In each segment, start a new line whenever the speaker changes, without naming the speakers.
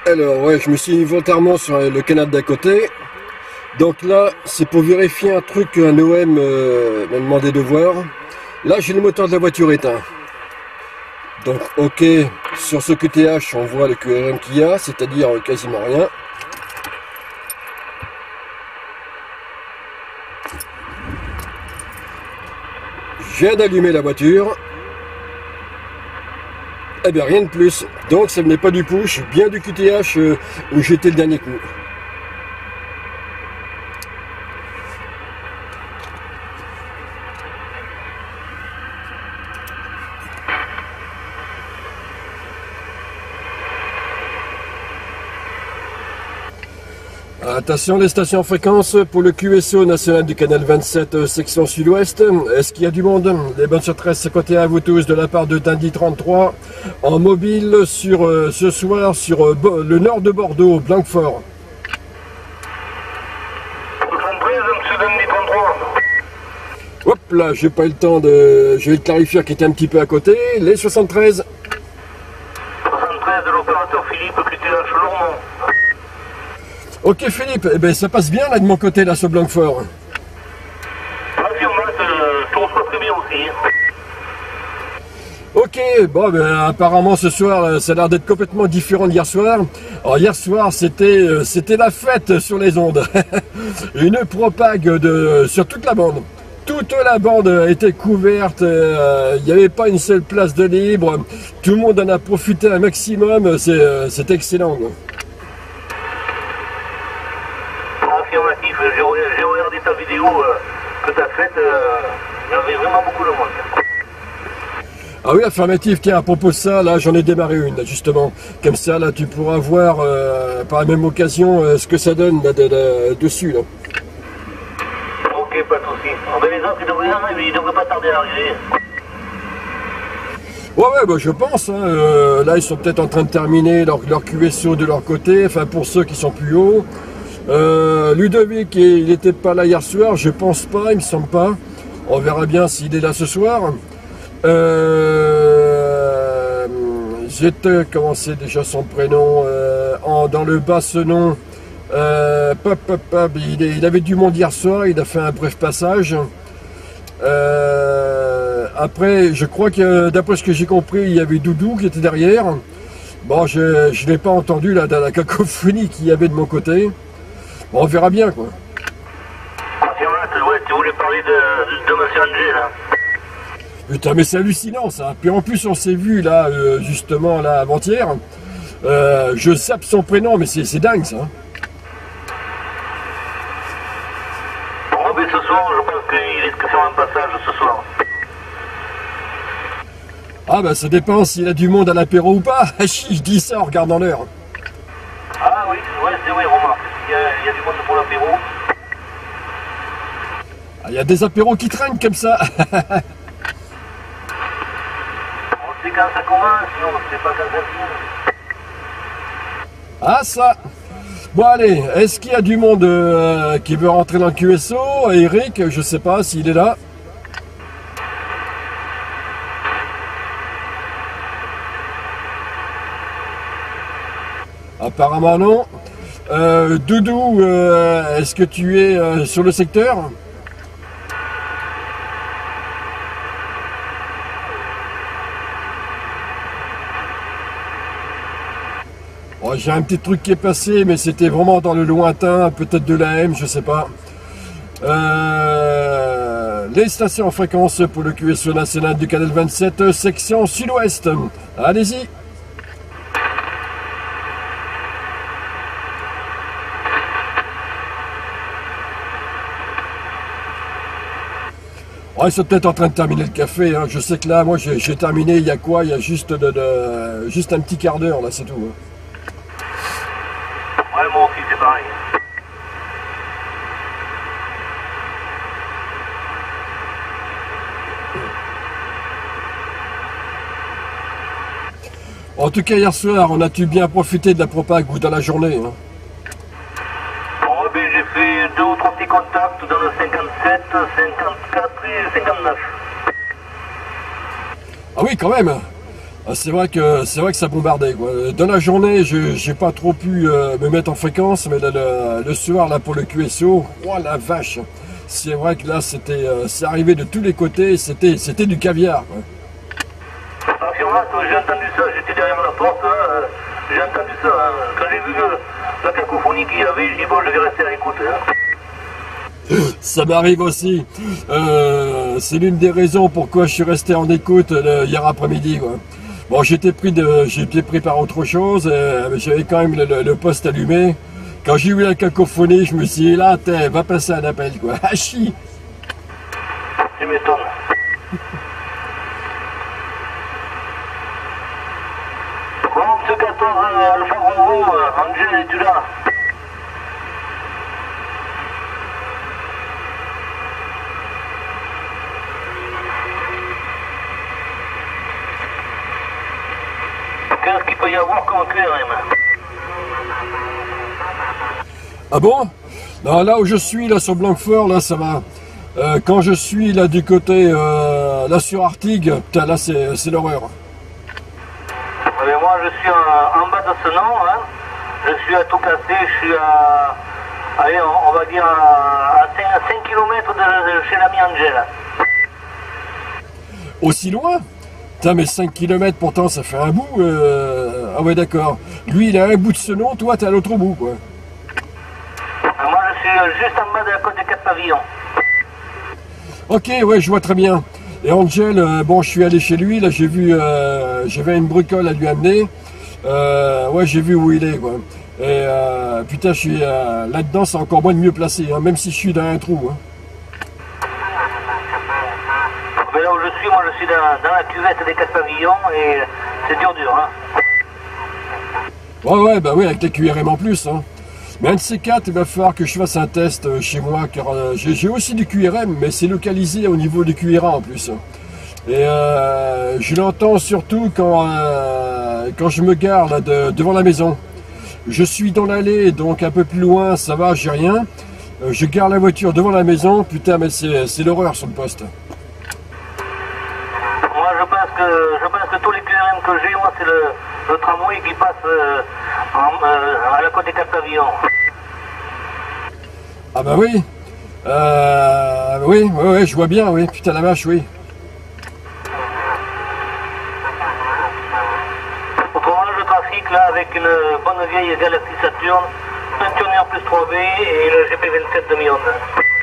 Alors ouais, je me suis mis volontairement sur le canal d'à côté. Donc là, c'est pour vérifier un truc qu'un OM m'a demandé de voir. Là, j'ai le moteur de la voiture éteint. Donc ok, sur ce QTH, on voit le QRM qu'il y a, c'est-à-dire quasiment rien. Je viens d'allumer la voiture. Eh bien rien de plus. Donc ça venait pas du push, bien du QTH où j'étais le dernier coup. Attention les stations fréquences pour le QSO national du canal 27 section sud-ouest. Est-ce qu'il y a du monde? Les bonnes surprises côté à vous tous de la part de Dandy 33 en mobile sur ce soir sur le nord de Bordeaux, Blanquefort. Hop là, j'ai pas eu le temps de... Je vais le clarifier qui était un petit peu à côté. Les 73.
73 de l'opérateur Philippe, QTH Lormont.
Ok Philippe, eh ben, ça passe bien là de mon côté là sur Blanquefort.
Je te reçois très bien aussi.
Ok, bon ben apparemment ce soir ça a l'air d'être complètement différent d'hier soir. Alors hier soir c'était la fête sur les ondes. Une propague sur toute la bande. Toute la bande était couverte, il n'y avait pas une seule place de libre. Tout le monde en a profité un maximum, c'est excellent.
Affirmatif, j'ai regardé ta vidéo que tu as faite, il y avait vraiment beaucoup de monde.
Ah oui, affirmatif, tiens, à propos de ça, là j'en ai démarré une, là, justement. Comme ça, là tu pourras voir par la même occasion ce que ça donne là, dessus. Là.
Ok, pas de soucis. Les autres ils devraient pas tarder à arriver.
Ouais, bah, je pense. Hein, là, ils sont peut-être en train de terminer leur QSO de leur côté, enfin pour ceux qui sont plus hauts. Ludovic, il n'était pas là hier soir, je pense pas, il me semble pas. On verra bien s'il est là ce soir. J'étais, comment c'est déjà son prénom, dans le bas ce nom. Il avait du monde hier soir, il a fait un bref passage. Après, je crois que d'après ce que j'ai compris, il y avait Doudou qui était derrière. Bon, je ne l'ai pas entendu là dans la cacophonie qu'il y avait de mon côté. Bon, on verra bien quoi.
Ouais, tu voulais parler de Monsieur Angé là.
Putain, mais c'est hallucinant ça. Puis en plus, on s'est vu là, justement là avant-hier. Je sape son prénom, mais c'est dingue ça.
Bon, mais ce soir, je pense qu'il risque de faire un passage ce soir.
Ah bah ça dépend s'il a du monde à l'apéro ou pas. Je dis ça en regardant l'heure.
Ah oui, ouais, c'est vrai, remarque. Il y a du monde pour l'apéro.
Ah, il y a des apéros qui traînent comme ça.
On sait quand ça commence, sinon on ne sait pas quand ça finit.
Ah ça. Bon allez, est-ce qu'il y a du monde qui veut rentrer dans le QSO? Eric, je sais pas s'il est là. Apparemment non. Doudou, est-ce que tu es sur le secteur? Oh, j'ai un petit truc qui est passé, mais c'était vraiment dans le lointain, peut-être de l'AM, je sais pas. Les stations en fréquence pour le QSO national du canal 27, section sud-ouest. Allez-y. Oh, ils sont peut-être en train de terminer le café. Hein. Je sais que là, moi, j'ai terminé. Il y a quoi? Il y a juste juste un petit quart d'heure, là, c'est tout. Hein.
Ouais, moi aussi, c'est pareil.
En tout cas, hier soir, on a-tu bien profité de la propague ou dans la journée hein?
Bon, ben, j'ai fait 2 ou 3 petits contacts dans le 57, 54 et 59.
Ah oui, quand même. C'est vrai que ça bombardait, quoi. Dans la journée, j'ai pas trop pu me mettre en fréquence, mais le soir là pour le QSO, oh la vache. C'est vrai que là c'est arrivé de tous les côtés, c'était du caviar, quoi.
Attention là, j'ai entendu ça, j'étais derrière la porte, hein, j'ai entendu ça. Hein. Quand j'ai vu la cacophonie qu'il y avait, j'ai dit bon, je vais rester à l'écoute. Hein.
Ça m'arrive aussi. C'est l'une des raisons pourquoi je suis resté en écoute hier après-midi, quoi. Bon, j'étais pris par autre chose, mais j'avais quand même le poste allumé. Quand j'ai eu la cacophonie, je me suis dit, là, va passer un appel, quoi. Ah, chi.
Tu m'étonnes. Bon, ce 14 Alpha Bravo, Angel, es-tu là? Qu'est-ce qu'il peut y avoir comme QRM?
Ah bon? Non, là où je suis, là, sur Blanquefort, là, ça va. Quand je suis, là, du côté, là, sur Artigues, putain, là, c'est l'horreur.
Mais moi, je suis en bas de ce nom, hein. Je suis à tout casser, je suis à... Allez, on va dire à 5 km de chez l'ami Angel.
Aussi loin? Putain, mais 5 km, pourtant, ça fait un bout. Ah ouais, d'accord. Lui, il est à un bout de ce nom, toi, t'es à l'autre bout, quoi.
Moi, je suis juste en bas de la côte des 4 pavillons.
Ok, ouais, je vois très bien. Et Angel, bon, je suis allé chez lui, là, j'ai vu, j'avais une bricole à lui amener. Ouais, j'ai vu où il est, quoi. Et putain, je suis là-dedans, c'est encore moins de mieux placé, hein, même si je suis dans un trou. Hein.
Mais là où je suis, moi, je suis dans la cuvette des 4 pavillons et c'est dur, hein.
Ouais, bah oui, avec les QRM en plus, hein. Mais un de ces quatre, il va falloir que je fasse un test chez moi, car j'ai aussi du QRM, mais c'est localisé au niveau du QRA en plus. Et je l'entends surtout quand je me gare là, devant la maison. Je suis dans l'allée, donc un peu plus loin, ça va, j'ai rien. Je gare la voiture devant la maison, putain, mais c'est l'horreur sur le poste.
Moi, je pense que tous les QRM que j'ai, moi, c'est le tramway qui passe à la côte des 4 pavillons.
Ah bah oui. Oui, ouais, je vois bien, oui. Putain la vache, oui.
Autrement, le trafic, là, avec une bonne vieille Galaxy Saturn, un Turner plus 3B et le GP27 de Mionne.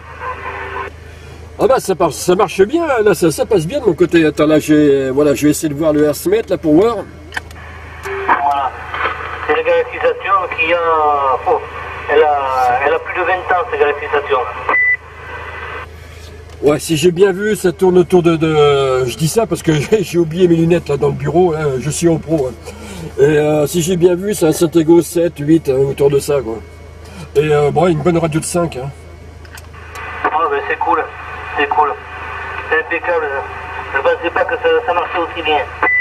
Ah bah ça marche bien, là, ça passe bien de mon côté. Attends, là, je vais essayer de voir le RSMet, là, pour voir.
Voilà. C'est la Galaxy Saturn qui a... Oh, elle a plus de 20 ans, cette Galaxy Saturn.
Ouais, si j'ai bien vu, ça tourne autour de... Je dis ça parce que j'ai oublié mes lunettes, là, dans le bureau. Hein, je suis en pro. Hein. Et si j'ai bien vu, c'est un Synthego 7, 8, hein, autour de ça, quoi. Et bon, une bonne radio de 5, hein.
Ah, ben c'est cool. C'est cool. C'est impeccable. Je ne pensais pas que ça marchait aussi bien.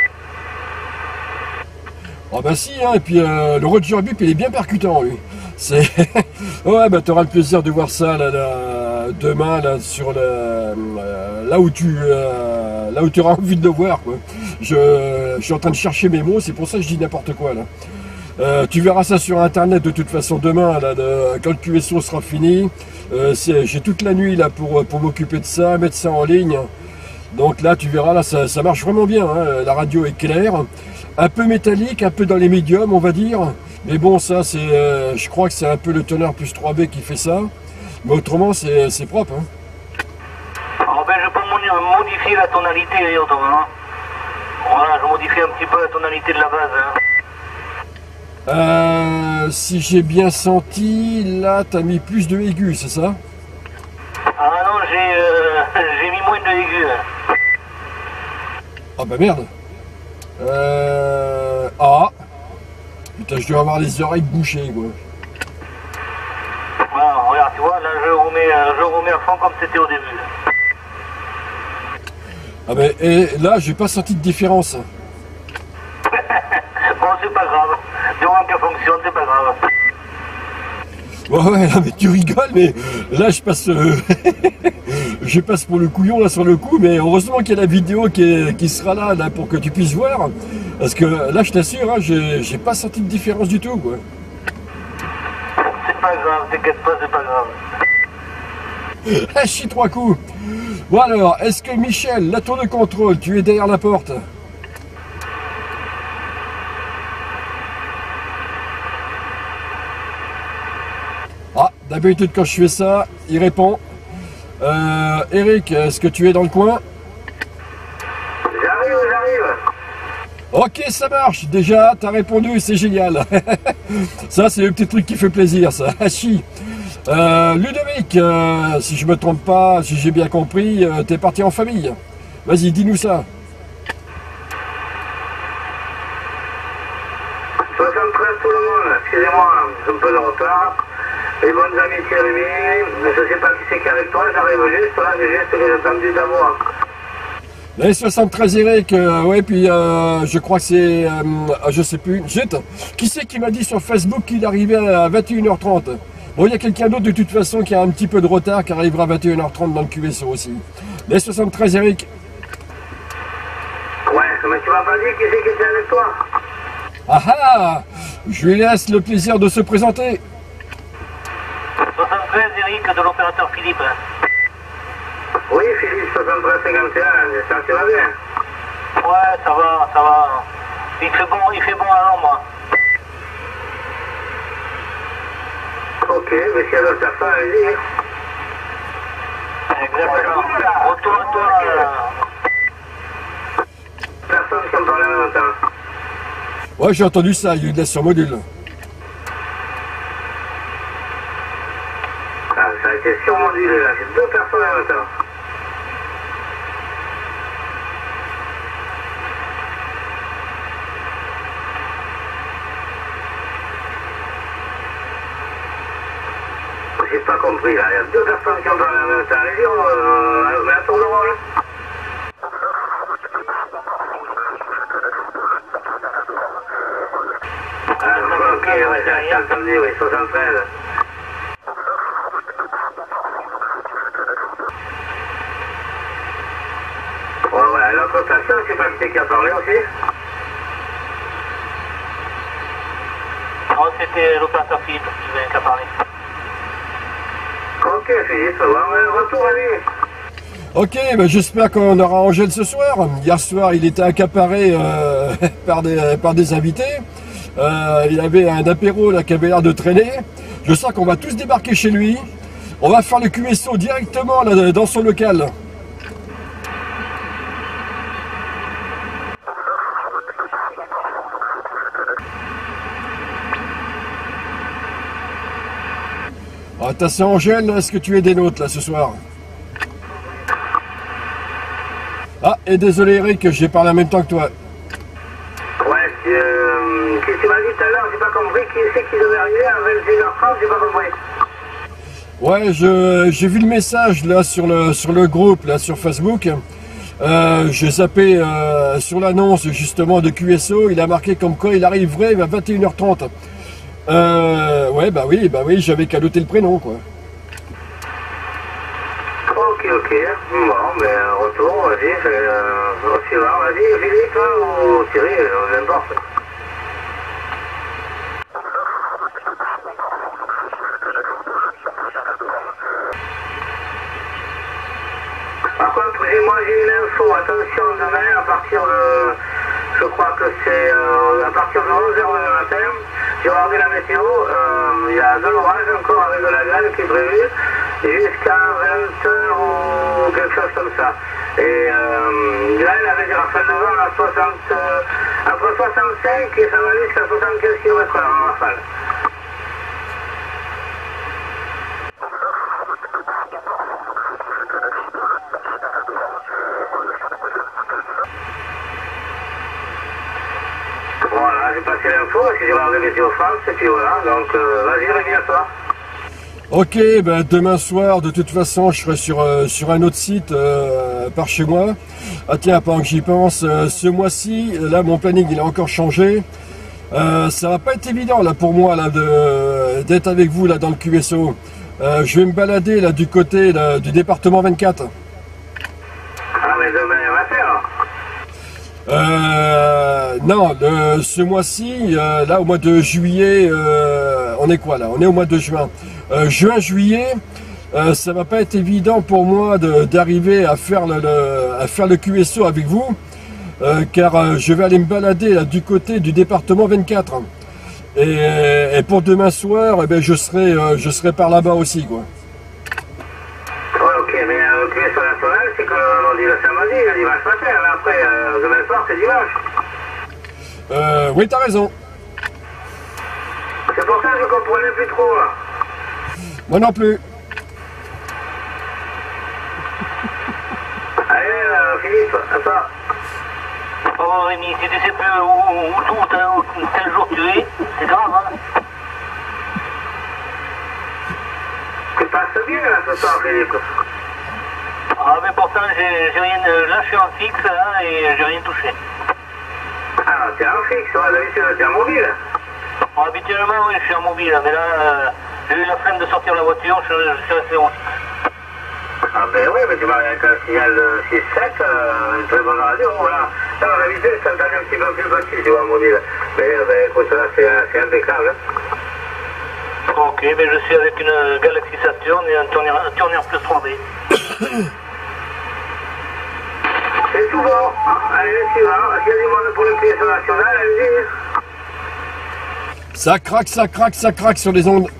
Ah bah si, hein, et puis le Roger Bip, il est bien percutant, lui. C'est... ouais, bah t'auras le plaisir de voir ça là, demain, là, sur là où tu auras envie de le voir, quoi. Je suis en train de chercher mes mots, c'est pour ça que je dis n'importe quoi, là. Tu verras ça sur internet de toute façon demain, là, quand le QSO sera fini. J'ai toute la nuit là pour m'occuper de ça, mettre ça en ligne. Donc là tu verras, là ça marche vraiment bien, hein. La radio est claire, un peu métallique, un peu dans les médiums on va dire. Mais bon ça c'est, je crois que c'est un peu le Turner plus 3B qui fait ça. Mais autrement c'est propre. Hein.
Oh ben, je peux modifier la tonalité autrement. Voilà, je modifie un petit peu la tonalité de la base. Hein.
Si j'ai bien senti, là t'as mis plus de aigus, c'est ça?
Ah non, j'ai mis moins de aigus.
Ah bah merde. Ah. Putain, je dois avoir les oreilles bouchées, quoi.
Voilà, regarde, tu vois, là je remets à fond comme c'était au début.
Ah ben, et là, j'ai pas senti de différence.
Bon, c'est pas grave. Du moment qu'elle fonctionne, c'est pas grave.
Ouais, mais tu rigoles, mais là, je passe... je passe pour le couillon là sur le coup, mais heureusement qu'il y a la vidéo qui sera là pour que tu puisses voir. Parce que là, je t'assure, hein, j'ai pas senti de différence du tout, quoi.
C'est pas grave, t'inquiète pas, c'est pas grave.
Ah, chie 3 coups. Bon alors, est-ce que Michel, la tour de contrôle, tu es derrière la porte? Ah, d'habitude quand je fais ça, il répond. Eric, est-ce que tu es dans le coin?
J'arrive.
Ok, ça marche. Déjà, t'as répondu, c'est génial. Ça, c'est le petit truc qui fait plaisir, ça. Hachi. Ludovic, si je me trompe pas, si j'ai bien compris, t'es parti en famille. Vas-y, dis-nous ça.
73 tout le monde, excusez-moi, j'ai un peu de retard. Les bonnes amitiés allumées, je sais pas qui c'est qui est avec toi, j'arrive juste, là j'ai juste que j'ai entendu ta voix.
Les 73 Eric, ouais, puis je crois que c'est, je sais plus, zut, qui c'est qui m'a dit sur Facebook qu'il arrivait à 21h30? Bon, il y a quelqu'un d'autre de toute façon qui a un petit peu de retard, qui arrivera à 21h30 dans le QSO aussi. Les 73 Eric.
Ouais, mais tu m'as pas dit qui c'est qui était avec toi?
Ah ah, je lui laisse le plaisir de se présenter.
73 Eric de l'opérateur Philippe. Oui, Philippe 73-51, ça va bien. Ouais, ça va. Il fait bon à l'ombre. Ok, mais s'il y a d'autres personnes, allez-y. Exactement. Autour de toi, personne qui me parle en même temps.
Ouais, j'ai entendu ça, il laisse sur module.
Ah, ça a été surmodulé là, j'ai deux personnes en même temps. J'ai pas compris là, il y a deux personnes qui ont parlé en même temps. Allez-y, on met un tour de rôle. Ah, ok, ouais, j'ai entendu, oui, 73. Ouais, l'autre station, je sais pas qui c'est qui a parlé aussi. Oh, c'était l'opérateur Philippe qui a parlé. Ok, Philippe, ouais, retour à lui.
Ok, ben j'espère qu'on aura Angèle ce soir. Hier soir, il était accaparé par des invités. Il avait un apéro là qui avait l'air de traîner. Je sens qu'on va tous débarquer chez lui. On va faire le QSO directement là, dans son local. Attention Angèle, est-ce que tu es des nôtres là ce soir? Ah, et désolé Eric, j'ai parlé en même temps que toi.
Ouais, tu m'as dit tout à l'heure, j'ai pas compris qui c'est qui devait arriver à 21h30, j'ai pas compris.
Ouais, j'ai vu le message là sur le groupe là sur Facebook. J'ai zappé sur l'annonce justement de QSO, il a marqué comme quoi il arriverait à 21h30. Ouais, bah oui, j'avais qu'à noter le prénom quoi. Ok, bon, ben retour, vas-y, suivant, vas-y, Philippe ou Thierry, n'importe. Par contre, moi j'ai une info, attention, demain à partir de, je crois que c'est à partir de 11h le matin, j'ai regardé la météo, il y a de l'orage encore avec de la grêle qui est prévue, jusqu'à 20h ou quelque chose comme ça. Et là, il avait des rafales de vent à 60, entre 65 et ça va aller jusqu'à 75 km/h en rafale. Voilà, j'ai passé l'info, si j'ai regardé Météo France, et puis voilà, donc vas-y, reviens à toi. Ok, ben demain soir, de toute façon, je serai sur un autre site par chez moi. Ah tiens, pendant que j'y pense, ce mois-ci, là, mon planning, il a encore changé. Ça va pas être évident là pour moi là d'être avec vous là dans le QSO. Je vais me balader là du côté là, du département 24.
Ah, mais demain matin,
Non, ce mois-ci, là au mois de juillet, on est quoi là? On est au mois de juin. Juin-juillet, ça va pas être évident pour moi d'arriver à faire le QSO avec vous, car je vais aller me balader là, du côté du département 24. Et pour demain soir, eh ben, je serai par là-bas aussi, quoi.
Ouais, ok, mais le QSO national, c'est qu'on dit le samedi, le dimanche matin, mais après, demain soir, c'est dimanche.
Oui, t'as raison.
C'est pour ça que je comprenais plus trop, là.
Moi non plus.
Allez, Philippe, attends. Oh, Rémi, si tu sais plus quel jour tu es, c'est grave, hein. Tu passes bien, là, ce soir, Philippe. Ah, mais pourtant, j'ai rien... Là, je suis en fixe, hein, et j'ai rien touché. Ah, t'es en fixe, ouais, d'habitude, t'es en mobile. Bon, habituellement, oui, je suis en mobile, mais là, j'ai eu la flemme de sortir la voiture, je suis resté en fixe. Ah ben oui, mais tu m'as avec un signal 6-7, une très bonne radio, voilà. Là, en réalité, je t'entendais un petit peu plus petit, tu vois, mobile. Mais ben, écoute, là, c'est impeccable. Ok, mais je suis avec une Galaxy Saturn et un Turner Plus 3B. C'est tout bon. Allez, le suivant. S'il y a du monde pour le QSO national, allez-y.
Ça craque sur les ondes.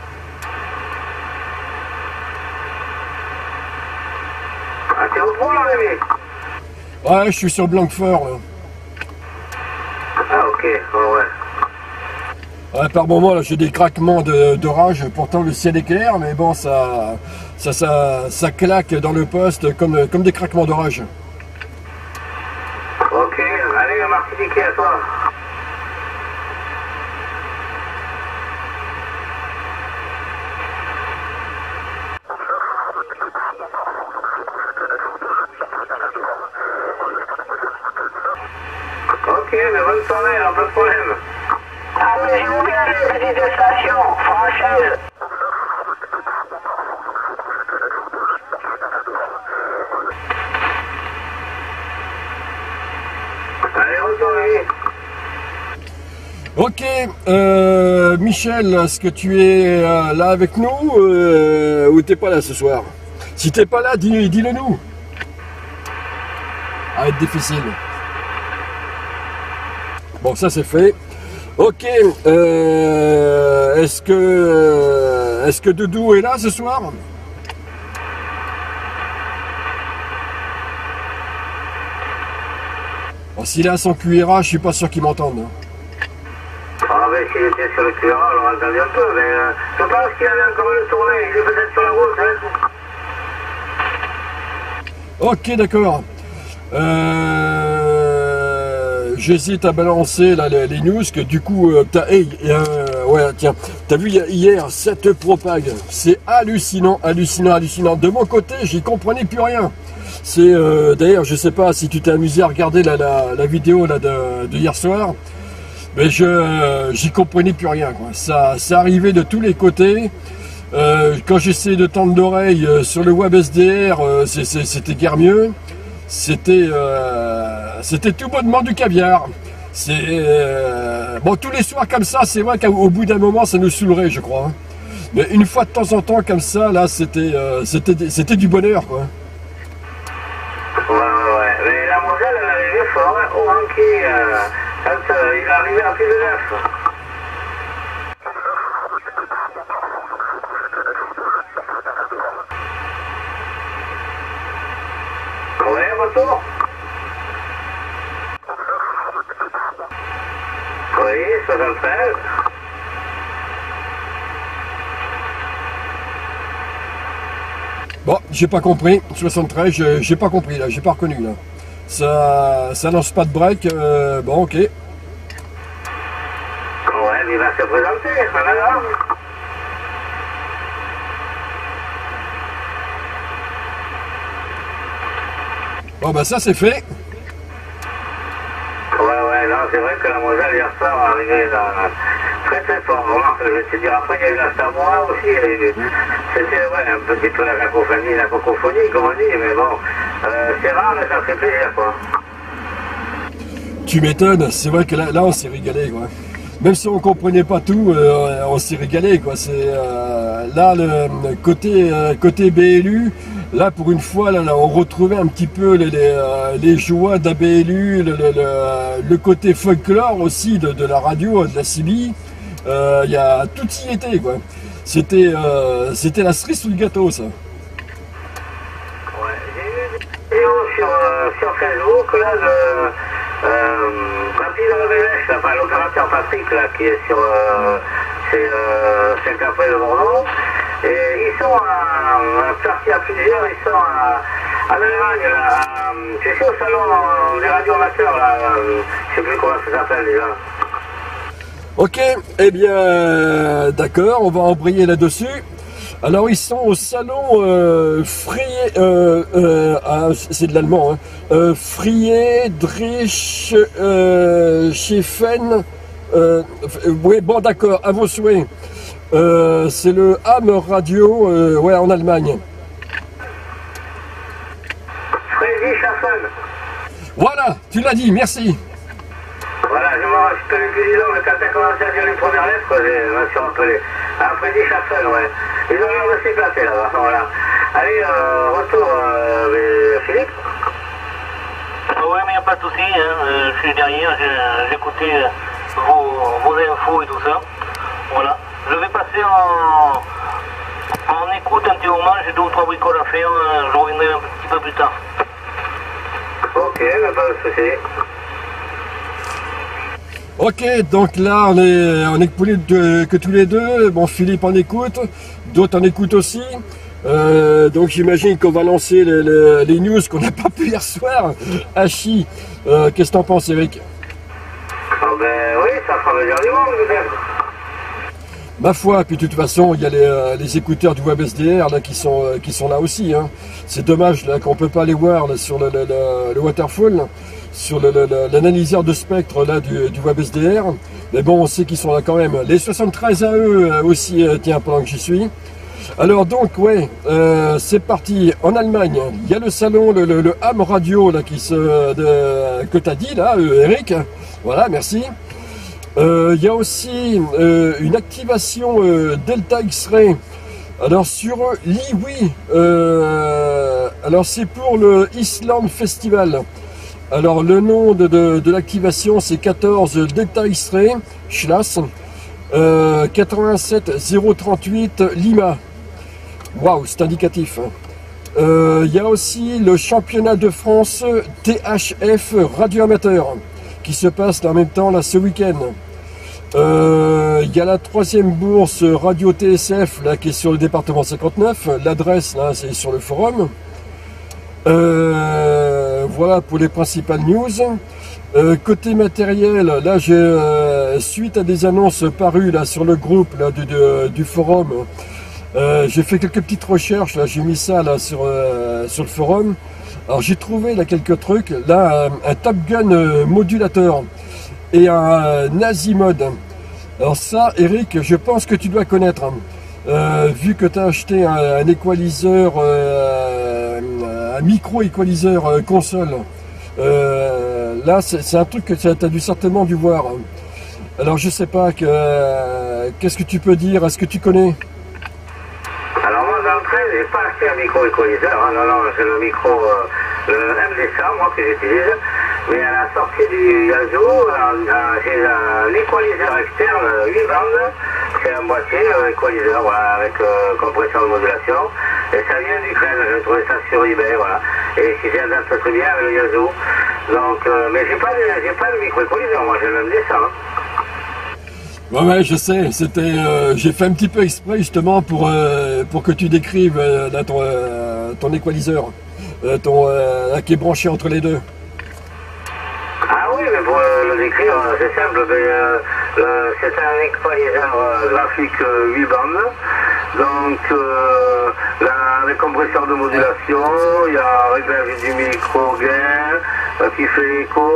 Ah, t'es au trou, là, Rémi?
Ouais, je suis sur Blanquefort, là.
Ah, ok, oh, ouais.
Ouais, par moment, là, j'ai des craquements d'orage. Pourtant, le ciel est clair, mais bon, ça claque dans le poste comme des craquements d'orage.
Ok, allez, Martinique, à toi. Ok, mais bonne soirée, alors pas de problème. Ah, mais j'ai oublié les petites stations, franchise. Allez, retournez.
Ok, Michel, est-ce que tu es là avec nous ou t'es pas là ce soir? Si t'es pas là, dis-le nous. Ça va être difficile. Bon, ça c'est fait. Ok, est-ce que Doudou est là ce soir? Bon, s'il est à son QRA, je suis pas sûr qu'il m'entende.
Ah, mais s'il était sur le QRA, on l'aurait entendu un peu, mais je pense qu'il avait encore une tournée, il est peut-être sur la route, hein.
Ok, d'accord. J'hésite à balancer là, les news, que du coup, ouais, tiens, t'as vu hier, cette propague, c'est hallucinant. De mon côté, j'y comprenais plus rien. C'est d'ailleurs, je sais pas si tu t'es amusé à regarder la vidéo là, de hier soir, mais j'y comprenais plus rien, quoi. Ça arrivait de tous les côtés. Quand j'essayais de tendre l'oreille sur le web SDR, c'était guère mieux. C'était tout bonnement du caviar. Bon, tous les soirs comme ça, c'est vrai qu'au bout d'un moment, ça nous saoulerait, je crois. Hein. Mais une fois de temps en temps comme ça, là, c'était du bonheur, quoi.
Ouais, mais la Moselle, elle arrivait fort, hein, au ranking, quand il est arrivé à plus de 9. Ouais, retour. Oui, 73.
Bon, j'ai pas compris. 73, j'ai pas compris, là. J'ai pas reconnu, là. Ça lance pas de break. Bon, ok.
Ouais, mais il va se présenter, maintenant.
Bon, bah ça, c'est fait.
Ouais, non, c'est vrai que la Moselle hier soir est arrivée dans... Très très fort, vraiment, je vais te dire. Après, il y a eu la Samoa aussi. C'était ouais, un petit peu la cacophonie, comme on dit, mais bon, c'est rare, mais ça fait plaisir, quoi.
Tu m'étonnes, c'est vrai que là on s'est régalé, quoi. Même si on comprenait pas tout, on s'est régalé, quoi. C'est là le côté BLU. Là, pour une fois, là, on retrouvait un petit peu les joies d'ABLU, le côté folklore aussi de la radio, de la CB. Y a, tout y était, quoi. C'était la cerise sous le gâteau, ça.
Ouais, j'ai eu des vidéos sur Facebook, là, Papi de Révèche, enfin, l'opérateur Patrick, là, qui est sur Saint-Caprais de Bordeaux. Et ils sont partis à plusieurs, ils sont en Allemagne, tu sais, au salon des radioamateurs, là, je sais plus comment ça s'appelle déjà.
Ok, eh bien, d'accord, on va embrayer là-dessus. Alors, ils sont au salon c'est de l'allemand, hein, Friedrich Schaeffen. Oui, bon, d'accord, à vos souhaits. C'est le Ham Radio, ouais, en Allemagne.
Freddy Schaffen.
Voilà, tu l'as dit, merci.
Voilà, je m'en rappelle plus du nom, mais quand tu as commencé à dire les premières lettres, je me suis rappelé. Ah, Freddy Schaffen, ouais. Ils ont l'air de s'éclater là-bas, voilà. Allez, retour, Philippe. Ah ouais, mais il n'y a pas de souci, hein. Je suis derrière, j'écoutais vos infos et tout ça. Voilà. Je vais passer en écoute un petit moment, j'ai 2 ou 3 bricoles à faire, je reviendrai un petit peu plus tard. Ok, mais pas de souci.
Ok, donc là on est que tous les deux. Bon, Philippe en écoute, d'autres en écoutent aussi. Donc j'imagine qu'on va lancer les news qu'on n'a pas pu hier soir. Hachi, qu'est-ce que t'en penses, Eric?
Ah ben oui, ça fera venir du monde peut-être.
Ma foi, puis de toute façon, il y a les écouteurs du WebSDR là qui sont là aussi. Hein. C'est dommage là qu'on peut pas les voir là, sur le waterfall, là, sur l'analyseur de spectre là du WebSDR. Mais bon, on sait qu'ils sont là quand même. Les 73 AE aussi, tiens, pendant que j'y suis. Alors donc, ouais, c'est parti. En Allemagne, il y a le salon, le Ham Radio là que t'as dit là, Eric. Voilà, merci. Il y a aussi une activation Delta X-Ray. Alors sur l'IWI, alors c'est pour le Island Festival. Alors le nom de l'activation c'est 14 Delta X-Ray, Schloss, 87 038 Lima. Waouh, c'est indicatif. Il y a aussi le championnat de France THF radio amateur qui se passe en même temps là ce week-end. Il y a la 3e bourse radio TSF là qui est sur le département 59. L'adresse là c'est sur le forum. Voilà pour les principales news. Côté matériel, là suite à des annonces parues là sur le groupe là du forum, j'ai fait quelques petites recherches là, j'ai mis ça là sur le forum. Alors j'ai trouvé là quelques trucs, là un Top Gun modulateur et un Azimode. Alors ça, Eric, je pense que tu dois connaître, vu que tu as acheté un équaliseur, un micro-équaliseur console. Là, c'est un truc que tu as certainement dû voir. Alors je sais pas, qu'est-ce que tu peux dire, est-ce que tu connais?
Alors moi d'entrée, j'ai pas acheté un micro-équaliseur, hein, non, c'est le micro, le MD100, moi que j'utilise, mais à la sortie du Yazoo, j'ai un équaliseur externe 8 bandes, c'est un boîtier équaliseur, voilà, avec compression de modulation, et ça vient d'Ukraine, j'ai trouvé ça sur eBay, voilà, et qui s'adapte très bien avec le Yazoo, donc, mais j'ai pas de micro-équaliseur, moi j'ai le MD100, hein.
Ouais, je sais, j'ai fait un petit peu exprès justement pour que tu décrives là, ton équaliseur, qui est branché entre les deux.
Ah oui, mais pour le décrire, c'est simple, c'est un équaliseur graphique 8 bandes, donc là, avec compresseur de modulation, il y a réglage du micro gain, qui fait l'écho,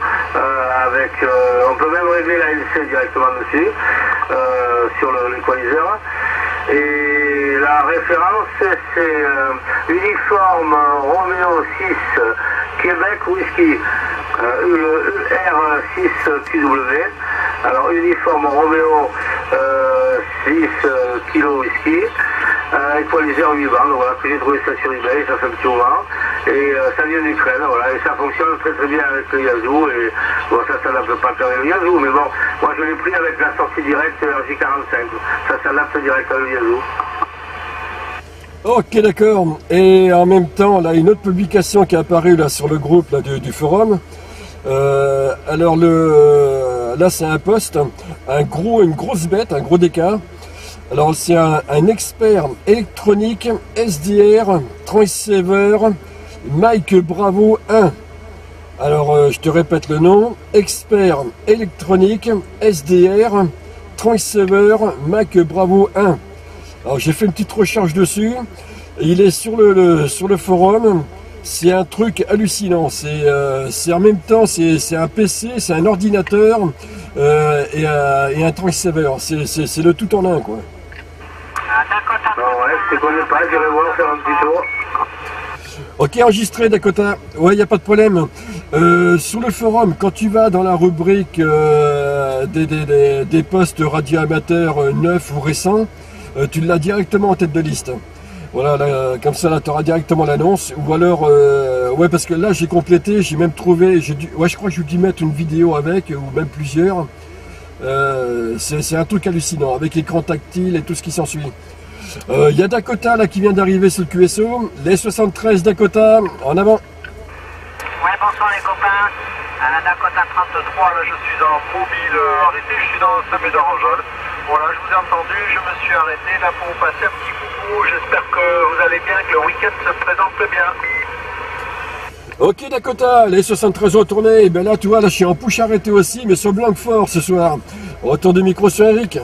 on peut même régler la l'ANC directement dessus, sur l'équaliseur. Et la référence, c'est uniforme Romeo 6 Québec Whisky, le R6QW. Alors uniforme Romeo 6 kilo whisky, équaliseur 8 bandes, voilà, que j'ai trouvé ça sur eBay, ça fait un petit moment. Et ça vient d'Ukraine, voilà, et ça fonctionne très très bien avec le Yazoo, et bon, ça s'adapte pas avec le Yazoo, mais bon, moi je l'ai pris avec la sortie directe RJ45, ça s'adapte direct avec le Yazoo.
Ok, d'accord. Et en même temps, là, une autre publication qui est apparue là sur le groupe là, du forum. Alors là, c'est un post, une grosse bête, un gros déca. Alors c'est un expert électronique SDR Transceiver Mike Bravo 1. Alors je te répète le nom, expert électronique SDR Transceiver Mike Bravo 1. Alors j'ai fait une petite recherche dessus, il est sur le forum, c'est un truc hallucinant, c'est en même temps, c'est un PC, c'est un ordinateur et un transceiver, c'est le tout en un quoi.
Ouais, je te connais pas, j'irai voir faire un petit tour.
Ok, enregistré Dakota, ouais, il n'y a pas de problème. Sur le forum, quand tu vas dans la rubrique des postes radio amateurs neufs ou récents, tu l'as directement en tête de liste. Voilà, là, comme ça, là, tu auras directement l'annonce. Ou alors, ouais, parce que là, j'ai complété, j'ai même trouvé, ouais, je crois que j'ai dû mettre une vidéo avec, ou même plusieurs. C'est un truc hallucinant, avec l'écran tactile et tout ce qui s'ensuit. Il y a Dakota là qui vient d'arriver sur le QSO, les 73 Dakota, en avant.
Ouais, bonsoir les copains, à la Dakota 33, là je suis en mobile arrêté, je suis dans le sommet d'Orangeole. Voilà, je vous ai entendu, je me suis arrêté là pour vous passer un petit coucou, j'espère que vous allez bien, que le week-end se présente bien.
Ok Dakota, les 73 retournés, et bien là tu vois, là je suis en push arrêté aussi, mais sur Blanquefort ce soir. Retour de micro sur Eric.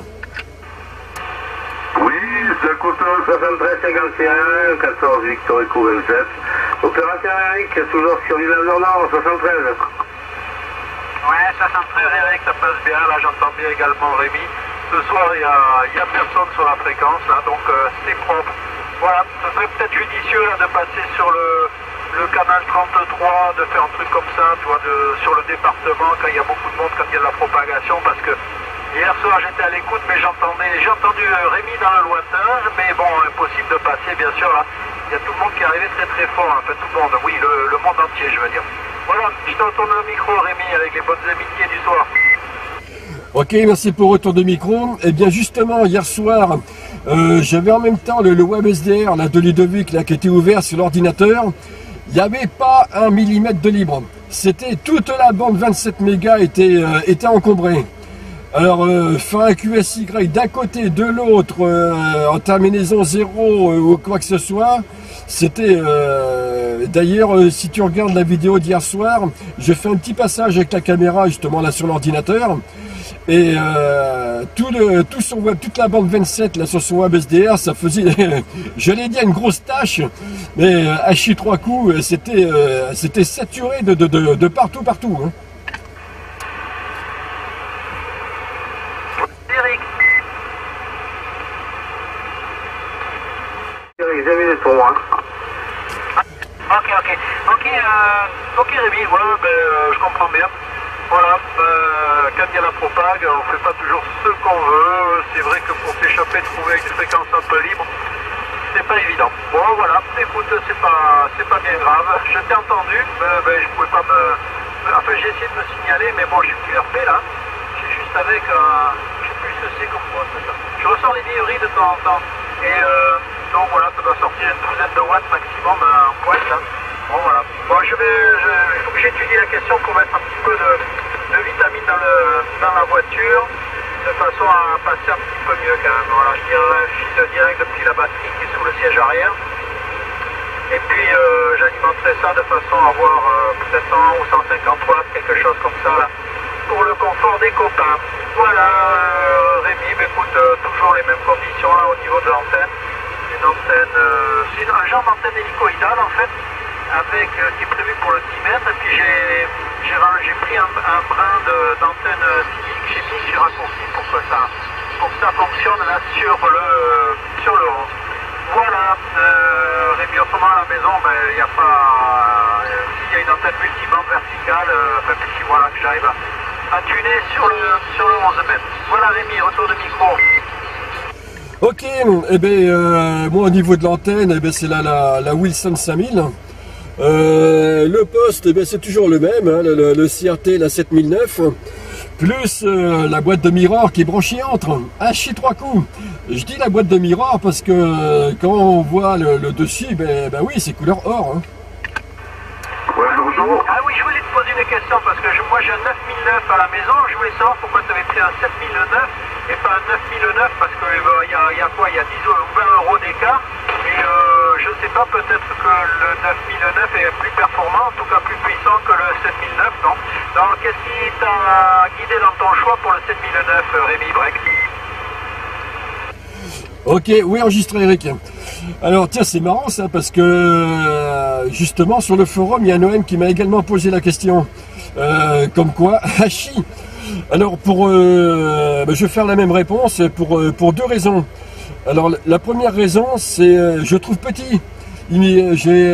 Dakota 73-51, 14 Victor Echo 27. Opérateur Eric, toujours sur Villeneuve Nord 73.
Ouais, 73 Eric, ça passe bien, là j'entends bien également Rémi. Ce soir il y a personne sur la fréquence, là, donc c'est propre. Voilà, ce serait peut-être judicieux là, de passer sur le canal 33, de faire un truc comme ça, tu vois, sur le département, quand il y a beaucoup de monde, quand il y a de la propagation, parce que hier soir j'étais à l'écoute, mais j'ai entendu Rémi dans le lointain, mais bon, impossible de passer, bien sûr, là. Il y a tout le monde qui est arrivé très très fort, en fait, tout le monde, oui, le monde entier, je veux dire. Voilà, je te retourne le micro, Rémi, avec les bonnes amitiés du soir.
Ok, merci pour le retour de micro. Et bien justement, hier soir, j'avais en même temps le web SDR là, de Ludovic là, qui était ouvert sur l'ordinateur. Il n'y avait pas 1 millimètre de libre. C'était toute la bande 27 mégas était encombrée. Alors, faire un QSY d'un côté, de l'autre, en terminaison 0 ou quoi que ce soit, c'était... D'ailleurs, si tu regardes la vidéo d'hier soir, j'ai fait un petit passage avec la caméra justement là sur l'ordinateur. Et tout son web, toute la bande 27 là sur son web SDR, ça faisait, j'allais dire une grosse tâche, mais à chier 3 coups, c'était saturé de partout. Hein.
Ok Rémi, voilà, je comprends bien. Voilà, quand il y a la propague, on ne fait pas toujours ce qu'on veut. C'est vrai que pour s'échapper, trouver une fréquence un peu libre, c'est pas évident. Bon voilà, écoute, c'est pas bien grave. Je t'ai entendu, je pouvais pas enfin j'ai essayé de me signaler, mais bon, je suis QRP là. J'ai juste avec je sais plus ce que c'est comme quoi. Je ressens les vieilleries de temps en temps. Et donc voilà, ça doit sortir une douzaine de watts maximum en pointe là. Bon voilà. Bon, il faut que j'étudie la question pour mettre un petit peu de vitamine dans la voiture, de façon à passer un petit peu mieux quand même. Voilà, je dirais un fil direct depuis la batterie qui est sous le siège arrière. Et puis j'alimenterai ça de façon à avoir peut-être 100 ou 150 watts, quelque chose comme ça là, pour le confort des copains. Voilà Rémi, écoute, toujours les mêmes conditions là au niveau de l'antenne. Une antenne, c'est un genre d'antenne hélicoïdale en fait. avec, qui est prévu pour le 10 mètres, et puis j'ai pris un brin d'antenne civique, j'ai raccourci pour que ça fonctionne là sur le 11. Voilà, Rémi, autrement à la maison, il n'y a pas, s'il y a une antenne multibande verticale, puis voilà que j'arrive à tuner sur le 11 mètres. Voilà Rémi, retour de micro.
Ok, eh ben, moi au niveau de l'antenne, eh ben, c'est la Wilson 5000. Le poste, eh ben, c'est toujours le même, hein, le CRT, la 7009, plus la boîte de mirror qui est branchée entre. Hachi 3 coups. Je dis la boîte de mirror parce que quand on voit le dessus, ben oui, c'est couleur or. Hein.
Ah oui, je voulais te poser une question parce que moi j'ai un 9009 à la maison. Je voulais savoir pourquoi tu avais pris un 7009 et pas un 9009 parce qu'il y a quoi? Il y a 10 ou 20 euros d'écart. Et je sais pas, peut-être que le 9009 est plus performant, en tout cas plus puissant que le 7009, non? Donc qu'est-ce qui t'a guidé dans ton choix pour le 7009, Rémi Breck?
Ok, oui, enregistré Eric. Alors tiens, c'est marrant ça parce que justement sur le forum, il y a Noël qui m'a également posé la question. Comme quoi, Hachi. Alors je vais faire la même réponse pour deux raisons. Alors la première raison, c'est je trouve petit. Il me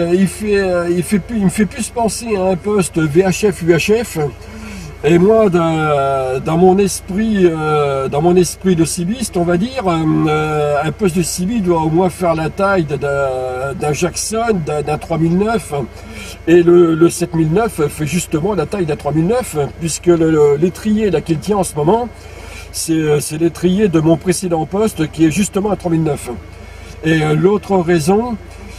fait plus penser à un poste VHF UHF. Et moi, dans mon esprit de civiste, on va dire, un poste de civil doit au moins faire la taille d'un Jackson, d'un 3009, et le 7009 fait justement la taille d'un 3009, puisque l'étrier là qu'il tient en ce moment, c'est l'étrier de mon précédent poste qui est justement un 3009. Et l'autre raison,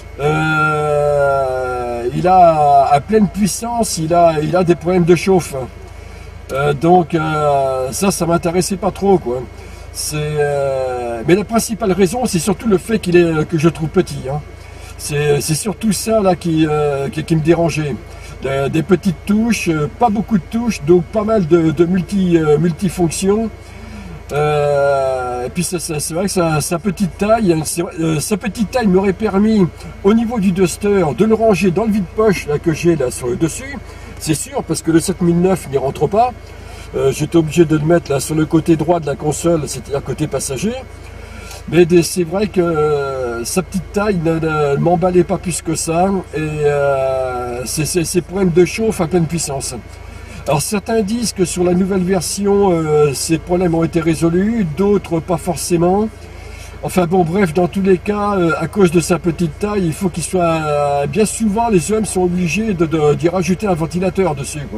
il a à pleine puissance, il a des problèmes de chauffe. Donc ça m'intéressait pas trop quoi. Mais la principale raison c'est surtout le fait que je trouve petit. Hein. C'est surtout ça là qui me dérangeait. Des petites touches, pas beaucoup de touches, donc pas mal de multifonctions. Et puis c'est vrai que sa petite taille m'aurait permis au niveau du duster de le ranger dans le vide-poche là que j'ai là sur le dessus. C'est sûr, parce que le 7009 n'y rentre pas. J'étais obligé de le mettre là sur le côté droit de la console, c'est-à-dire côté passager. Mais c'est vrai que sa petite taille ne m'emballait pas plus que ça. Et ces problèmes de chauffe à pleine puissance. Alors certains disent que sur la nouvelle version, ces problèmes ont été résolus, d'autres pas forcément. Enfin bon, bref, dans tous les cas, à cause de sa petite taille, il faut qu'il soit... bien souvent, les hommes sont obligés d'y rajouter un ventilateur dessus. Quoi.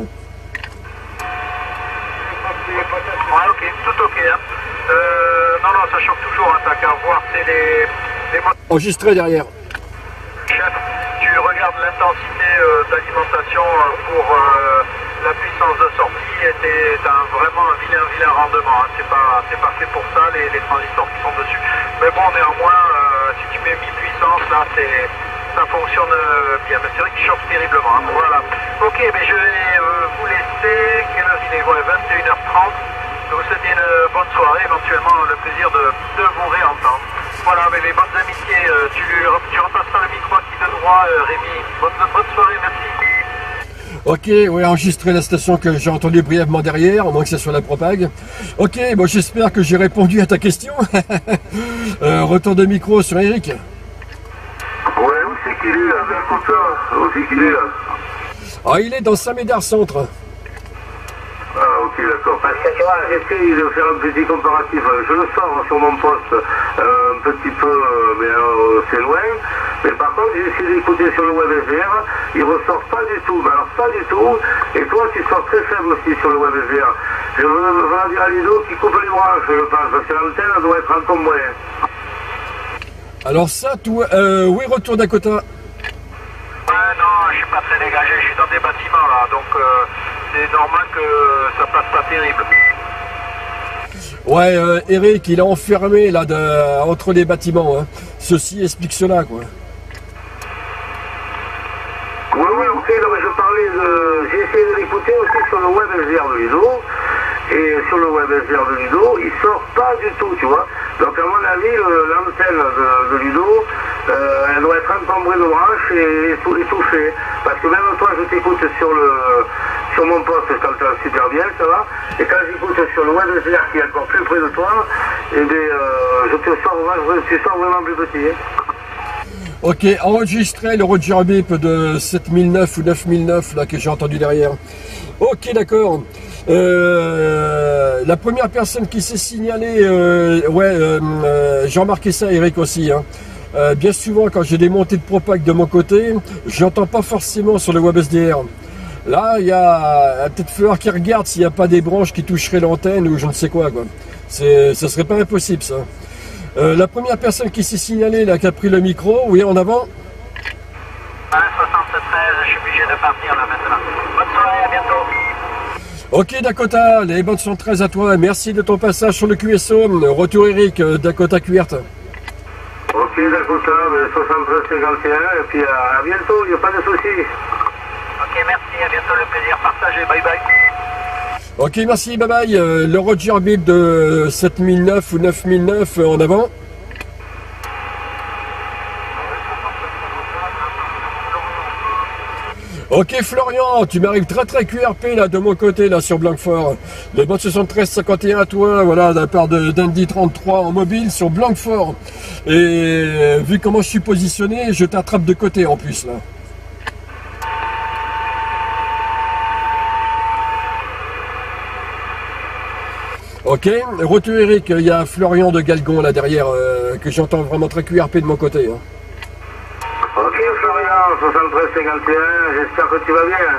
Ouais, ok, tout ok. Hein. Non, ça chauffe toujours, hein, t'as qu'à voir, c'est les
enregistré derrière.
Chef, tu regardes l'intensité d'alimentation pour la puissance de sortie et t'as vraiment un vilain rendement. Hein. C'est pas fait pour ça, les transistors qui sont dessus. Mais bon, néanmoins, si tu mets mi-puissance, là, ça fonctionne bien. Mais c'est vrai qu'il chauffe terriblement. Hein. Voilà. Ok, mais je vais vous laisser. Quelle heure il est? Ouais, 21h30. Je vous souhaite une bonne soirée, éventuellement le plaisir de vous réentendre. Voilà, mais les bonnes amitiés, tu repasseras le micro à qui de droit, Rémi. Bonne soirée, merci.
Ok, oui, enregistrer la station que j'ai entendue brièvement derrière, au moins que ça soit la propague. Ok, bon, j'espère que j'ai répondu à ta question. Retour de micro sur Eric.
Ouais, où c'est qu'il est là, comme ça? Où c'est qu'il est là?
Ah, il est dans Saint-Médard Centre.
Ah, ok, d'accord. Parce que tu vois, j'essaie de faire un petit comparatif. Je le sors sur mon poste un petit peu, mais c'est loin. Mais par contre, j'ai essayé d'écouter sur le WebSVR, il ressort pas du tout. Mais alors, pas du tout. Et toi, tu sors très faible aussi sur le WebSVR. Je veux dire à Ludo qui coupe les branches, je pense, parce que l'antenne doit être un peu moins.
Alors ça, oui, retour Dakota.
Non, je suis pas très dégagé, je suis dans des bâtiments là, donc c'est normal que ça passe pas terrible.
Ouais, Eric, il est enfermé là entre les bâtiments. Hein. Ceci explique cela, quoi.
Oui, ok, non, mais je parlais de... J'ai essayé de l'écouter aussi sur le WebSVR de Ludo. Et sur le WebSVR de Ludo, il sort pas du tout, tu vois. Donc à mon avis, l'antenne de Ludo elle doit être encombrée de branches et étouffée. Parce que même toi, je t'écoute sur mon poste, je t'entends super bien, ça va. Et quand j'écoute sur le web qui est encore plus près de toi, eh bien, tu sors vraiment plus petit.
Ok, enregistrez le Roger Bip de 7009 ou 9009 là que j'ai entendu derrière. Ok, d'accord. La première personne qui s'est signalée, j'ai remarqué ça, Eric aussi. Hein. Bien souvent, quand j'ai des montées de propag de mon côté, j'entends pas forcément sur le WebSDR. Là, il y a peut-être falloir qu'ils regardent s'il n'y a pas des branches qui toucheraient l'antenne ou je ne sais quoi. Ça serait pas impossible, ça. La première personne qui s'est signalée, là, qui a pris le micro, oui, en avant.
73, je suis obligé de partir là maintenant. Bonne soirée, à bientôt.
Ok Dakota, les bonnes 113 à toi, merci de ton passage sur le QSO. Retour Eric, Dakota QRT.
Ok Dakota, 73-51, et puis à bientôt, il n'y a pas de soucis.
Ok, merci, à bientôt, le plaisir partagé, bye bye.
Ok, merci, bye bye. Le Roger Bip de 7009 ou 9009 en avant. Ok Florian, tu m'arrives très QRP là de mon côté là sur Blanquefort. Les bonnes 73-51 à toi, voilà, de la part d'Andy 33 en mobile sur Blanquefort. Et vu comment je suis positionné, je t'attrape de côté en plus là. Ok, retour Eric, il y a Florian de Galgon là derrière que j'entends vraiment très QRP de mon côté. Hein.
Ok Florian, 73-51, j'espère que tu vas bien.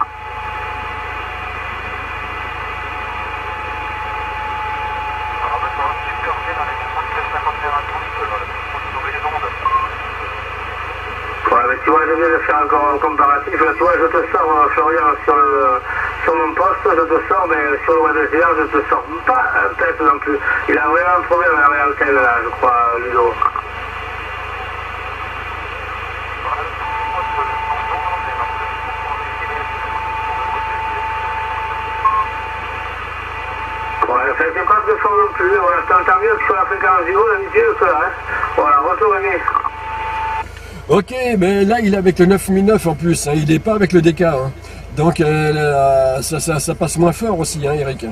Ouais, mais tu vois, je viens de faire encore un comparatif. Là, tu vois, je te sors, Florian, sur mon poste, je te sors, mais sur le WebSDR, je te sors pas un tête non plus. Il a vraiment un problème avec l'antenne, là, je crois, Ludo. Ouais, c'est pas de son non plus. Voilà, je t'entends mieux que sur la fréquence du haut, d'habitude, que là, hein. Voilà, retour Rémi.
Ok, mais là il est avec le 9009 en plus, hein, il n'est pas avec le DK. Hein. Donc ça passe moins fort aussi, hein, Eric.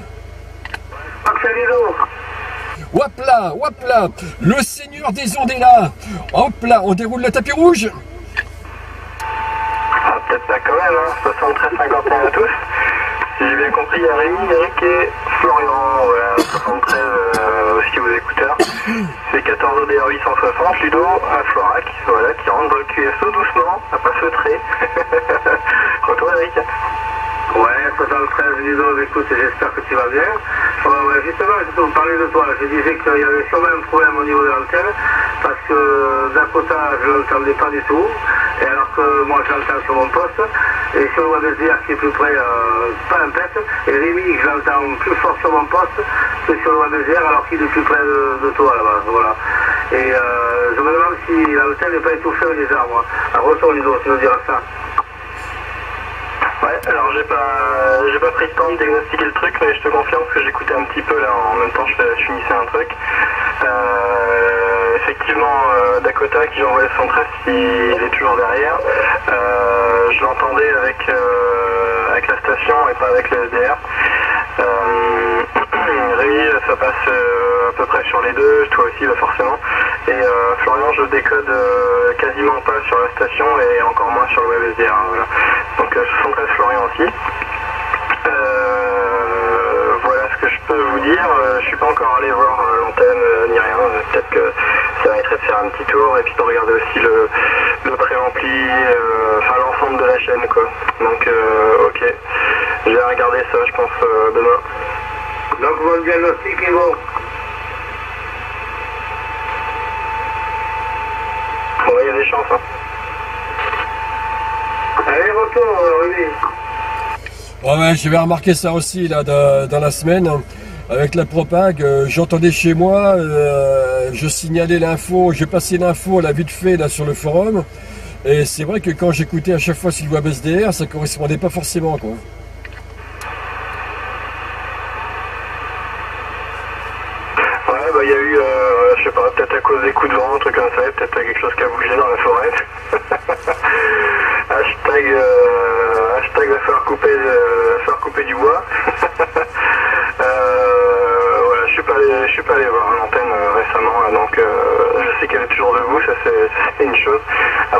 Hop là, le seigneur des ondes est là. Hop là, on déroule le tapis rouge.
Ah, peut-être pas quand même, hein. 73-51 à tous. Si j'ai bien compris, il y a Rémi, Eric et Florian, voilà, 73 aussi aux écouteurs. C'est 14 ODR 860, Ludo à Florac, voilà, qui rentre dans le QSO doucement, à pas feutrer. Retour Eric.
Ouais, 73 Ludo, écoute, j'espère que tu vas bien. Ouais, justement, je peux vous parler de toi. Je disais qu'il y avait sûrement un problème au niveau de l'antenne, parce que Dakota, je ne l'entendais pas du tout, et alors que moi je l'entends sur mon poste, et sur le WebSDR qui est plus près, pas un pet, et Rémi, je l'entends plus fort sur mon poste que sur le WebSDR, alors qu'il est plus près de toi là-bas, voilà. Et je me demande si l'antenne n'est pas étouffée avec les arbres. Alors retour Ludo, tu nous diras ça.
Ouais, alors j'ai pas pris le temps de diagnostiquer le truc, mais je te confirme que j'écoutais un petit peu là, en même temps je finissais un truc. Effectivement, Dakota qui j'ai envoyé son 13, il est toujours derrière. Je l'entendais avec la station et pas avec le SDR. Rémi, ça passe à peu près sur les deux, toi aussi forcément. Et Florian, je décode quasiment pas sur la station et encore moins sur le WebSDR. Voilà. Donc 73 Florian aussi. Voilà ce que je peux vous dire. Je suis pas encore allé voir l'antenne ni rien. Peut-être que ça mériterait de faire un petit tour et puis de regarder aussi le préampli, enfin l'ensemble de la chaîne quoi. Donc ok, je vais regarder ça je pense demain.
Donc mon diagnostic est bon.
Ouais, il y a des chances. Hein.
Allez, retour, Rudy.
Ouais, j'avais remarqué ça aussi là dans la semaine. Avec la propague, j'entendais chez moi, je signalais l'info, j'ai passé l'info là vite fait là sur le forum. Et c'est vrai que quand j'écoutais à chaque fois sur le WebSDR, ça correspondait pas forcément quoi.
Ouais, bah il y a eu, je sais pas, peut-être à cause des coups de vent, un truc comme ça, peut-être quelque chose qui a bougé.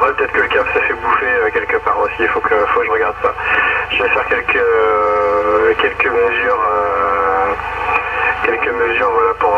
faudrait peut-être que le câble s'est fait bouffer quelque part aussi, il faut que je regarde ça. Je vais faire quelques mesures voilà, pour,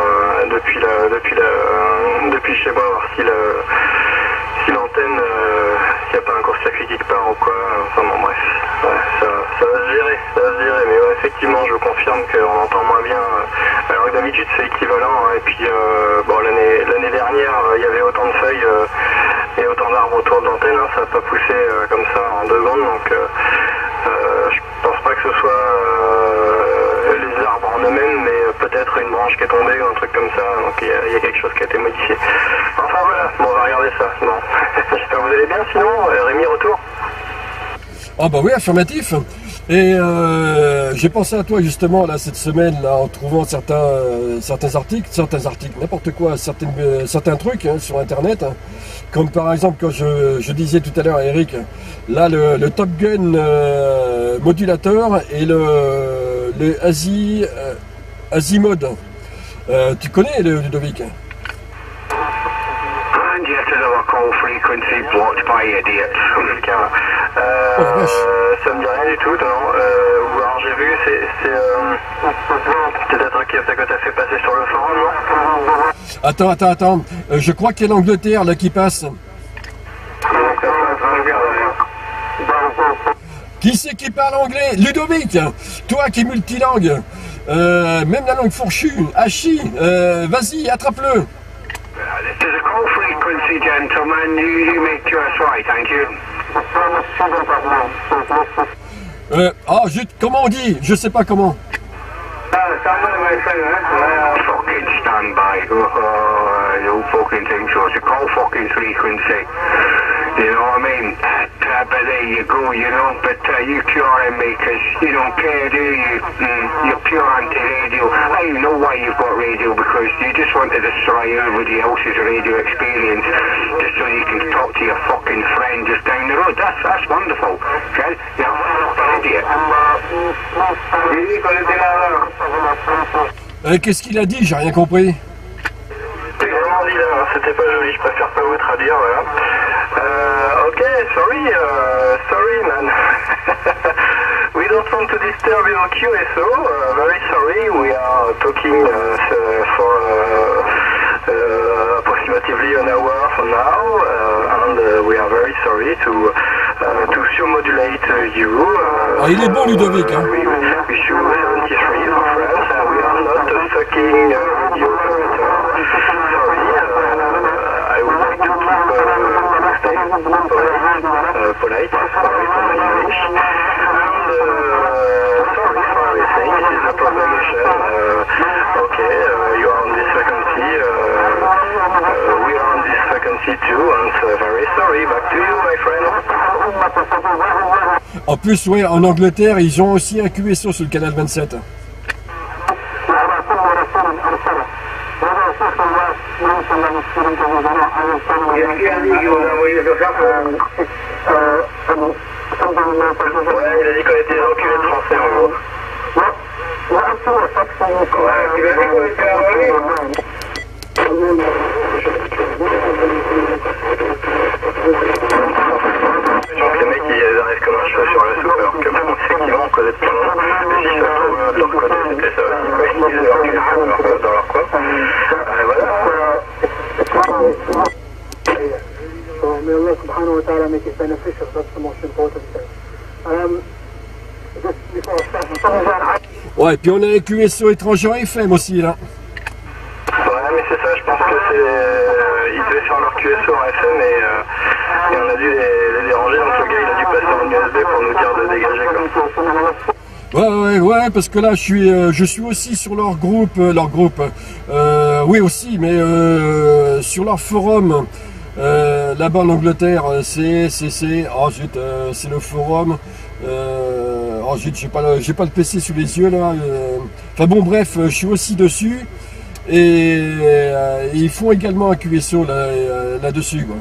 depuis chez moi, voir si l'antenne, s'il n'y a pas un court-circuit quelque part ou quoi, enfin bon bref, ouais, ça va se gérer, mais ouais, effectivement je confirme qu'on entend moins bien, alors que d'habitude c'est équivalent, hein, et puis bon l'année dernière il y avait autant de feuilles et autant d'arbres autour de l'antenne, hein, ça n'a pas poussé comme ça en 2 secondes, donc je pense pas que ce soit les arbres en eux-mêmes, mais peut-être une branche qui est tombée ou un truc comme ça, donc il y a quelque chose qui a été modifié. Enfin voilà, bon, on va regarder ça. Bon. J'espère que vous allez bien, sinon, Rémi, retour.
Ah bah oui, affirmatif. Et j'ai pensé à toi justement là cette semaine là en trouvant certains articles, n'importe quoi, certains trucs hein, sur internet, hein, comme par exemple quand je disais tout à l'heure à Eric, là le Top Gun modulateur et le Azimode. Tu connais le Ludovic?
Ça me dit rien du tout, non. Ou alors j'ai vu, c'est peut-être un câble que t'as fait passer sur le forum, non?
Attends. Je crois qu'il y a l'Angleterre là qui passe. Qui c'est qui parle anglais? Ludovic, toi qui es multilangue, même la langue fourchue, Hachi, vas-y, attrape-le.
There's a call frequency, gentlemen. You make yours right, thank you.
Zut, comment on dit? Je sais pas comment.
Fucking stand by. You fucking think so. It's a call fucking frequency. You know what I mean? But there you go, you know. But you curing me because you don't care, do you? You're pure anti-radio. I know why you've got radio, because you just want to destroy everybody else's radio experience just so you can talk to your fucking friend just down the road. That's wonderful. Okay? You're a fucking idiot.
Qu'est-ce qu'il a dit? J'ai rien compris.
C'est vraiment dit là, c'était pas joli, je préfère pas vous traduire, voilà. Ok, sorry man. We don't want to disturb your QSO, very sorry, we are talking for approximately an hour from now, and we are very sorry to surmodulate you.
Il est bon Ludovic, hein.
We wish you 73 for France, and we are not sucking radio operator. Sorry, I would like to keep polite, sorry for my English, and sorry for everything, this is a propagation, okay, you are on this frequency, we are on this frequency too, and very sorry, back to you my friend.
En plus, ouais, en Angleterre, ils ont aussi un QSO sur le canal 27.
Ouais, il a dit qu'on était des enculés de français en gros. Ouais, il a dit qu'on était enculés. Donc les mecs ils arrivent comme un cheveu sur la soupe, alors que bon, effectivement on connaît plein de monde. Mais si ça se trouve de leur côté c'était ça aussi, quoi. Ils disaient des enculés dans leur coin. Voilà.
So may Allah subhanahu wa ta'ala make it beneficial, that's the most important thing. Just before I start,
Ouais, et puis on a un QSO étranger FM aussi là.
Ouais, mais c'est ça, je pense que ils devaient faire leur QSO en FM et on a dû les déranger, donc le gars il a dû passer en USB pour nous dire de dégager quoi.
Ouais, parce que là je suis aussi sur leur groupe, oui aussi, mais sur leur forum là-bas en Angleterre, c'est le forum. Oh zut, j'ai pas le PC sous les yeux là. Enfin bon, bref, je suis aussi dessus et ils font également un QSO là-dessus quoi.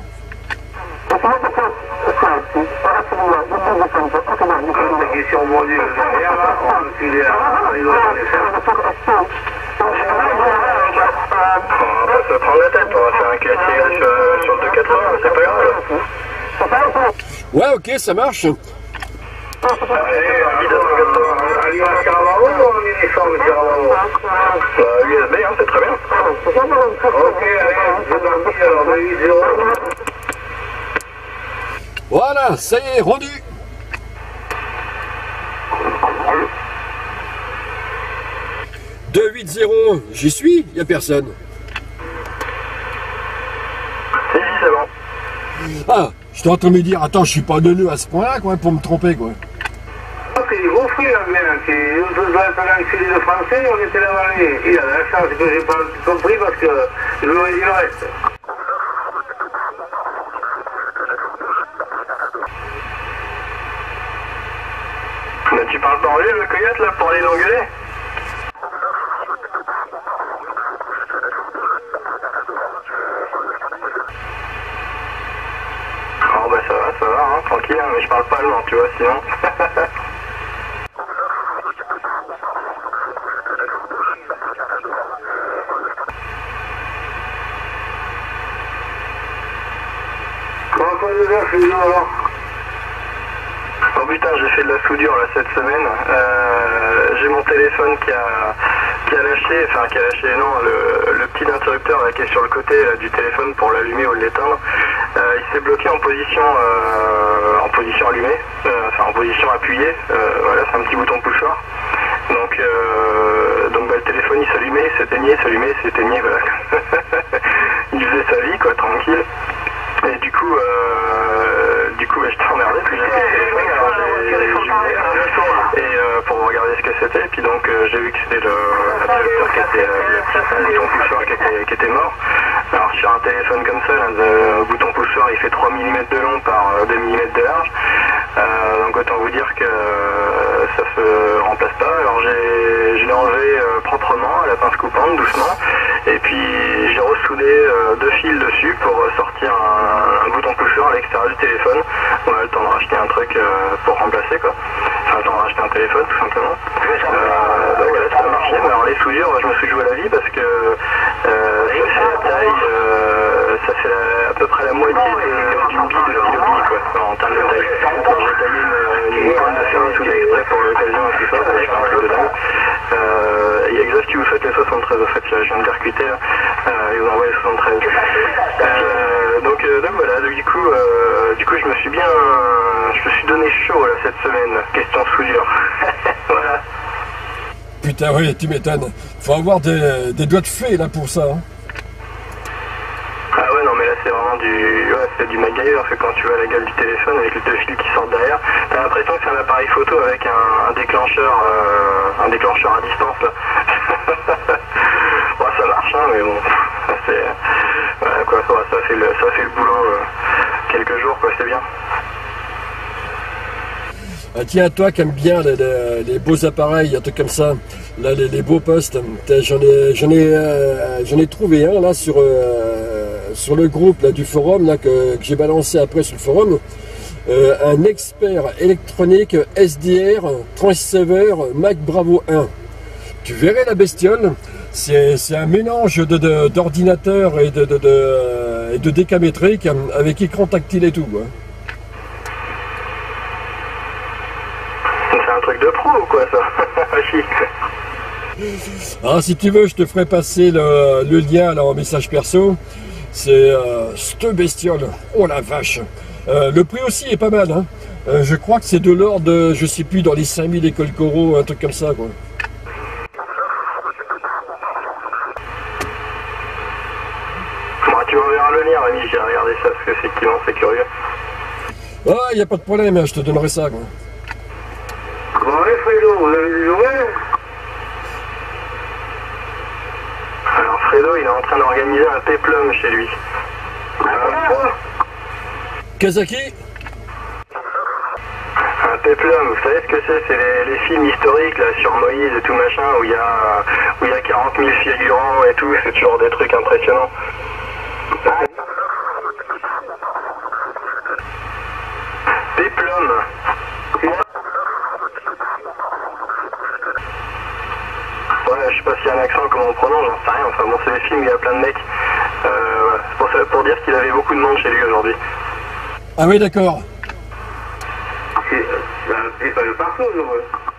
On va pas se prendre la tête, on va faire un QSO sur le 280, c'est pas grave.
Ouais, ok, ça marche.
Arriva a Caravao o non uniforme Caravao?
USB, hein, c'est très bien.
Ok, allez, c'est parti, alors 280.
Voilà, ça y est, rendu. « 280, j'y suis, y a personne. »
Si, c'est bon.
Ah, j'étais en train de me dire, attends, je suis pas neuneux à ce point-là, quoi, pour me tromper, quoi.
C'est des gros fruits, là, bien. On doit être dans le sud de français, on était là-bas. Il a la chance que j'ai pas compris parce que je lui aurais dit le reste.
Mais tu parles pas anglais, le coyote, là, pour aller l'engueuler? Oh bah ça va, hein, tranquille, hein, mais je parle pas allemand, tu vois, sinon.
Comment ça veut dire, je suis alors?
Oh putain, j'ai fait de la soudure là cette semaine. J'ai mon téléphone qui a lâché, non, le petit interrupteur là, qui est sur le côté du téléphone pour l'allumer ou l'éteindre. Il s'est bloqué en position allumée, en position appuyée. Voilà, c'est un petit bouton poussoir. Donc bah, le téléphone il s'allumait, s'éteignait, voilà. Il faisait sa vie quoi, tranquille. Et du coup bah, j'étais emmerdé parce que j'ai pris le téléphone, alors pour regarder ce que c'était, puis donc j'ai vu que c'était l'interrupteur qui était le bouton poussoir qui était mort. Alors sur un téléphone comme ça, là, le bouton poussoir il fait 3 mm de long par 2 mm de large. Donc autant vous dire que ça se remplace pas. Alors je l'ai enlevé proprement à la pince coupante, doucement, et puis j'ai ressoudé 2 fils dessus pour sortir un bouton poussoir à l'extérieur du téléphone. On a le temps de racheter un truc pour remplacer quoi. Enfin le temps de racheter un téléphone tout simplement. Donc voilà, ça a marché. Mais alors les soudures, je me suis joué à la vie parce que ça fait la taille, ça fait à peu près la moitié d'une bille de stylo bille quoi, en termes de taille. J'ai taillé une pointe de fer à souder exprès pour l'occasion et tout ça, parce que je fais un truc de dingue. Il y a exact qui vous faites les 73 au fait, je viens de percuter là, et vous envoyez les 73. Donc voilà, du coup je me suis donné chaud là cette semaine, question soudure. Voilà.
Putain, oui, tu m'étonnes. Faut avoir des doigts de fée, là, pour ça. Hein.
Ah ouais, non, mais là, c'est vraiment du MacGyver. C'est quand tu vois la gueule du téléphone avec les 2 fils qui sortent derrière. T'as l'impression que c'est un appareil photo avec un déclencheur à distance, là. Bon, ça marche, hein, mais bon, voilà, quoi, ça fait le boulot quelques jours, quoi, c'est bien.
Ah, tiens, toi qui aimes bien les beaux appareils, un truc comme ça, là, les beaux postes, j'en ai trouvé un là sur le groupe là, du forum là, que j'ai balancé après sur le forum. Un expert électronique SDR Transceiver Mac Bravo 1. Tu verrais la bestiole, c'est un mélange d'ordinateur et de décamétrique avec écran tactile et tout, quoi.
C'est un truc de pro ou quoi ça?
Ah, si tu veux, je te ferai passer le lien là, en message perso. C'est cette bestiole. Oh la vache. Le prix aussi est pas mal. Hein. Je crois que c'est de l'ordre de, je sais plus, dans les 5000 écoles coraux, un truc comme ça, quoi.
Bon, tu m'enverras le lien, Rémi, j'ai regardé ça parce que effectivement c'est curieux.
Ah, y a pas de problème, je te donnerai ça, quoi.
Bon, allez, Fredo, vous avez des nouvelles?
Alors Fredo, il est en train d'organiser un péplum chez lui.
Kazaki?
Un péplum, vous savez ce que c'est? C'est les films historiques là, sur Moïse et tout machin, où il y a 40 000 figurants et tout, c'est toujours des trucs impressionnants. Péplum. Ouais, je sais pas s'il y a un accent, comment on prononce, j'en sais rien. Enfin bon, c'est des films où il y a plein de mecs. Voilà. C'est pour dire qu'il avait beaucoup de monde chez lui aujourd'hui.
Ah oui, d'accord.
C'est pas le parcours, ouais.